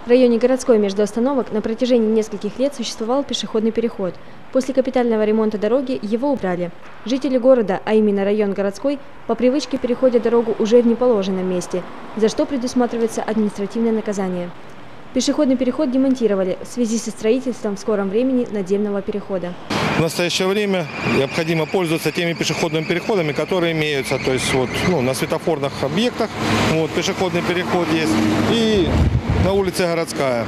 В районе городской между остановок на протяжении нескольких лет существовал пешеходный переход. После капитального ремонта дороги его убрали. Жители города, а именно район городской, по привычке переходят дорогу уже в неположенном месте, за что предусматривается административное наказание. Пешеходный переход демонтировали в связи со строительством в скором времени надземного перехода. В настоящее время необходимо пользоваться теми пешеходными переходами, которые имеются. То есть на светофорных объектах пешеходный переход есть и на улице Городская.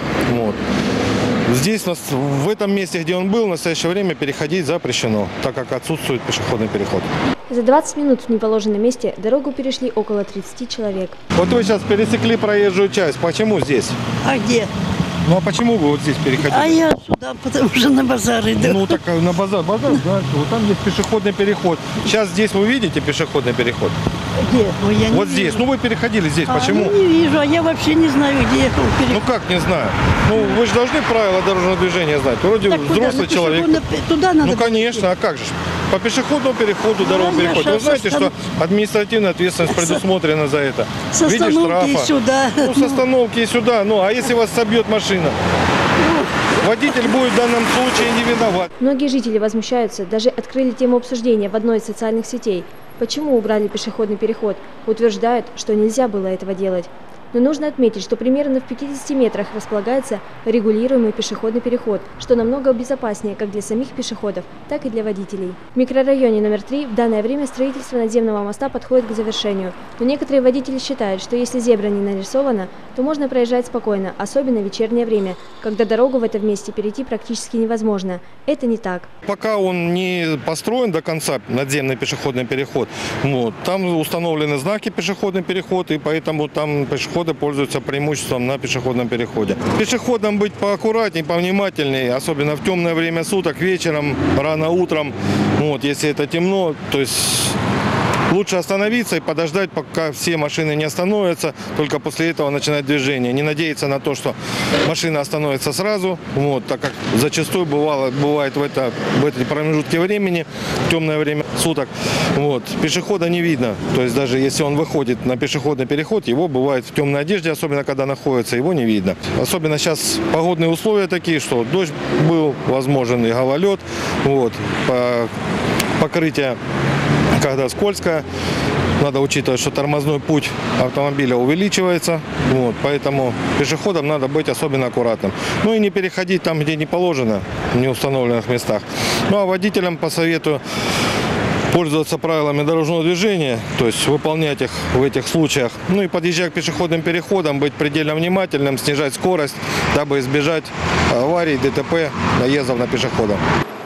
Здесь, в этом месте, где он был, в настоящее время переходить запрещено, так как отсутствует пешеходный переход. За 20 минут в неположенном месте дорогу перешли около 30 человек. Вот вы сейчас пересекли проезжую часть. Почему здесь? А где? Ну а почему вы вот здесь переходили? А я сюда, потому что на базар иду. Ну так на базар, да, вот там есть пешеходный переход. Сейчас здесь вы видите пешеходный переход? Где? Ну, я не вот здесь. вижу. Ну вы переходили здесь. Почему? Ну, не вижу, а я вообще не знаю, где я переход. Ну как не знаю? Ну вы же должны правила дорожного движения знать. Вроде так взрослый куда? человек. Туда надо. Ну конечно, а как же? По пешеходному переходу дорогу переходит. Вы знаете, что административная ответственность предусмотрена за это? С остановки сюда. Ну с остановки и сюда. Ну а если вас собьет машина? Водитель будет в данном случае не виноват. Многие жители возмущаются, даже открыли тему обсуждения в одной из социальных сетей. Почему убрали пешеходный переход? Утверждают, что нельзя было этого делать. Но нужно отметить, что примерно в 50 метрах располагается регулируемый пешеходный переход, что намного безопаснее как для самих пешеходов, так и для водителей. В микрорайоне номер 3 в данное время строительство надземного моста подходит к завершению. Но некоторые водители считают, что если зебра не нарисована, то можно проезжать спокойно, особенно в вечернее время, когда дорогу в этом месте перейти практически невозможно. Это не так. Пока он не построен до конца, надземный пешеходный переход, там установлены знаки пешеходный переход, и поэтому там пешеходы пользуются преимуществом на пешеходном переходе. Пешеходам быть поаккуратнее, повнимательнее, особенно в темное время суток, вечером, рано утром, если это темно, то есть лучше остановиться и подождать, пока все машины не остановятся, только после этого начинать движение. Не надеяться на то, что машина остановится сразу, так как зачастую бывает в эти промежутки времени, темное время суток, пешехода не видно. То есть даже если он выходит на пешеходный переход, его бывает в темной одежде, особенно когда находится, его не видно. Особенно сейчас погодные условия такие, что дождь был возможен и гололед, покрытие когда скользко, надо учитывать, что тормозной путь автомобиля увеличивается, поэтому пешеходам надо быть особенно аккуратным. Ну и не переходить там, где не положено, в неустановленных местах. Ну а водителям посоветую пользоваться правилами дорожного движения, то есть выполнять их в этих случаях. Ну и подъезжая к пешеходным переходам, быть предельно внимательным, снижать скорость, дабы избежать аварий, ДТП, наездов на пешеходов.